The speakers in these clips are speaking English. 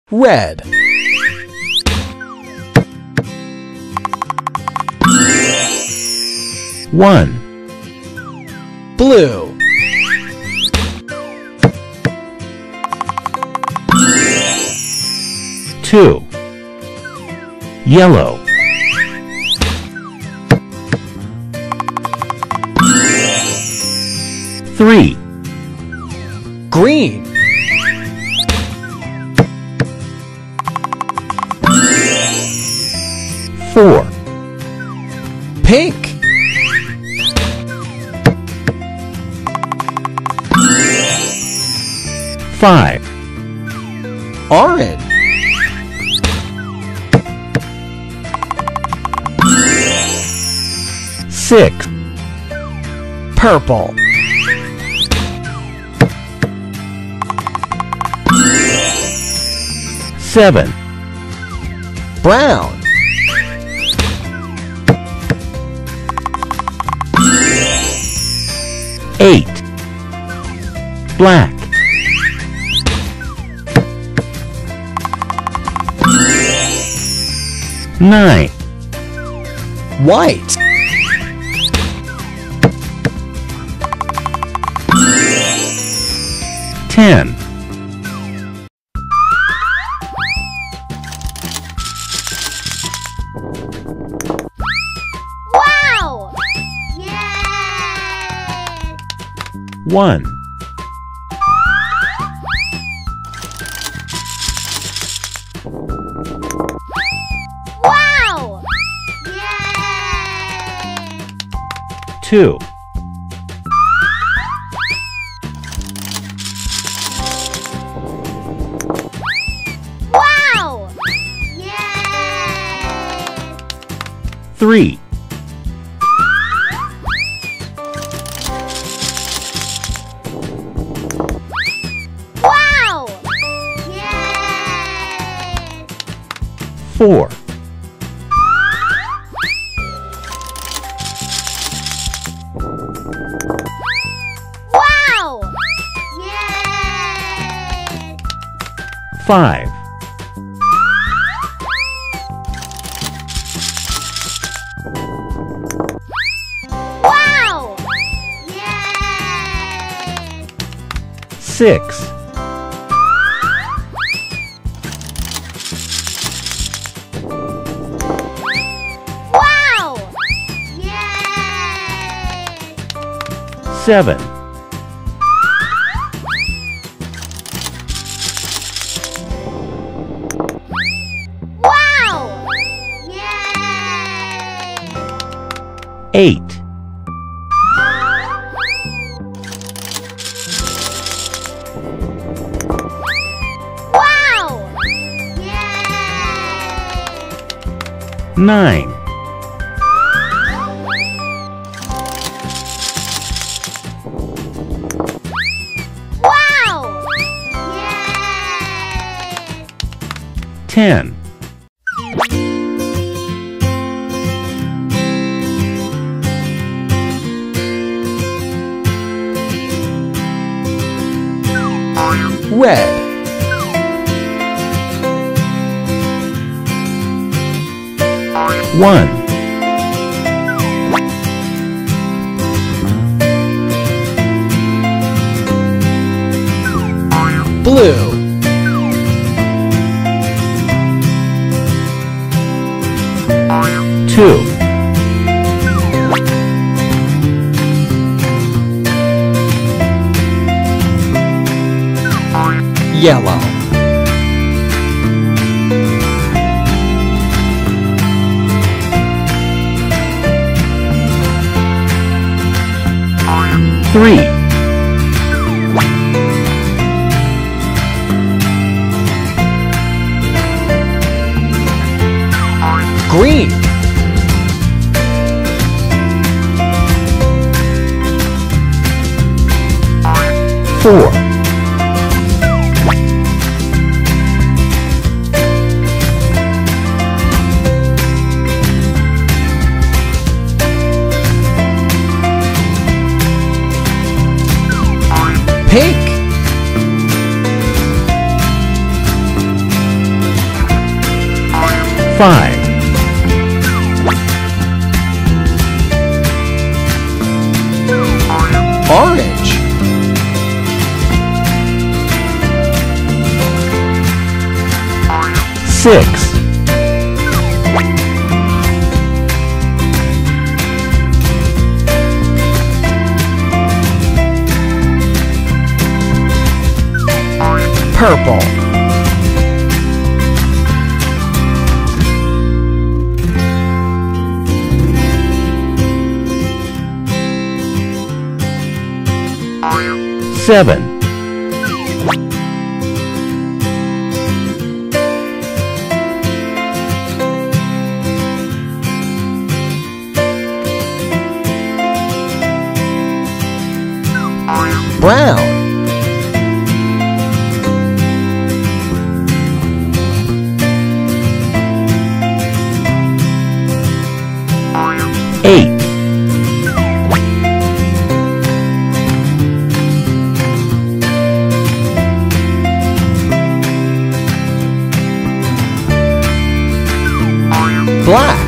Red. One, Blue. two, yellow, three, Green. four, Pink. five, Orange. six, Purple. seven, Brown. eight, black, nine, White. ten, Wow! Yay! one, Wow! Yay! two, Wow! Yay! three, Wow! Yay! four, Wow! Yay! five, Wow! Yay! six, Wow! Yay! seven, Wow! Yay! eight, Wow! Yay! nine, Wow! Yay! 10, Red. one, Blue. two, Yellow. three, Green. four, Pink. 5, Orange. 6, Purple. 7, Brown. 8, Black.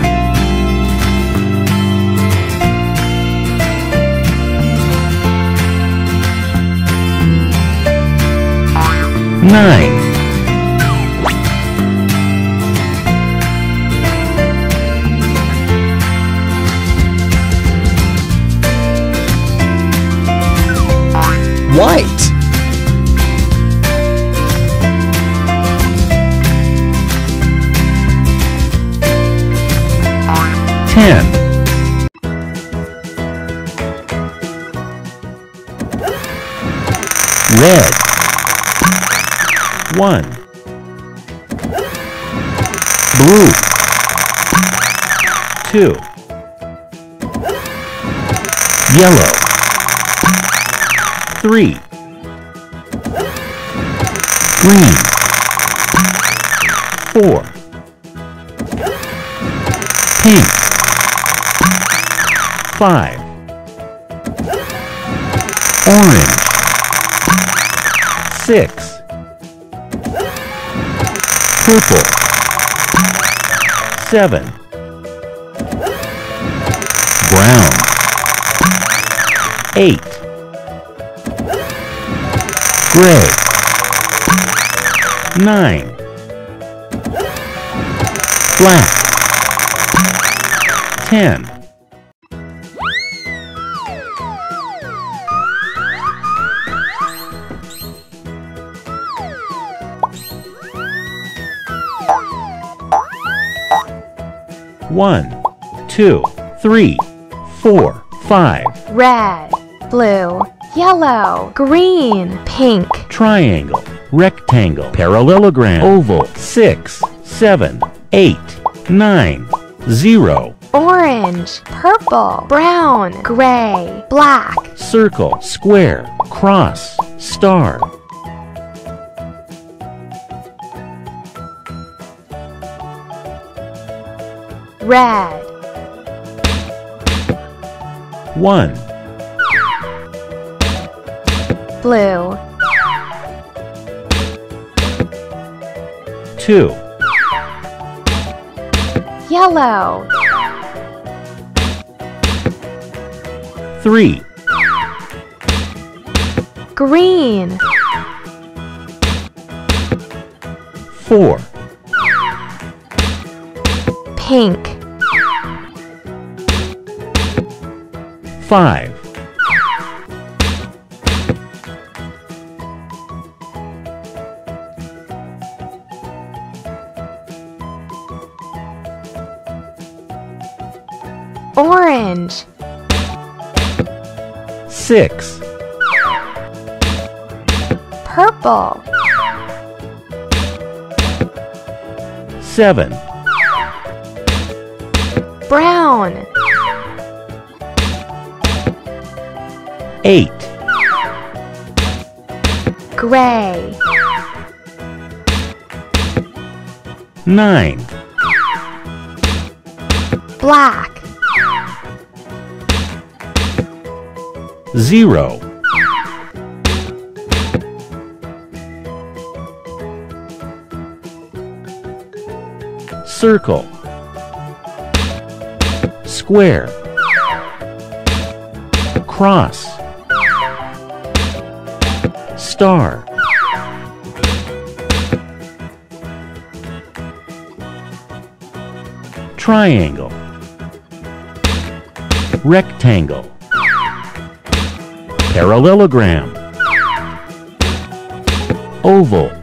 9, White. 10, red, 1, blue, 2, yellow, 3, green, 4, pink, 5, orange, 6, purple, 7, brown, 8, gray, 9, black, 10, One, 2, 3, 4, 5. Red, blue, yellow, green, pink, Triangle, rectangle, parallelogram, oval. 6, 7, 8, 9, 0. orange, purple, brown, gray, black, Circle, square, cross, star. red, 1, blue, 2, yellow, 3, green, 4, pink, 5, orange, 6, purple, 7, brown, 8, gray, 9, black, 0. circle, square, cross, star, triangle, rectangle, parallelogram, oval,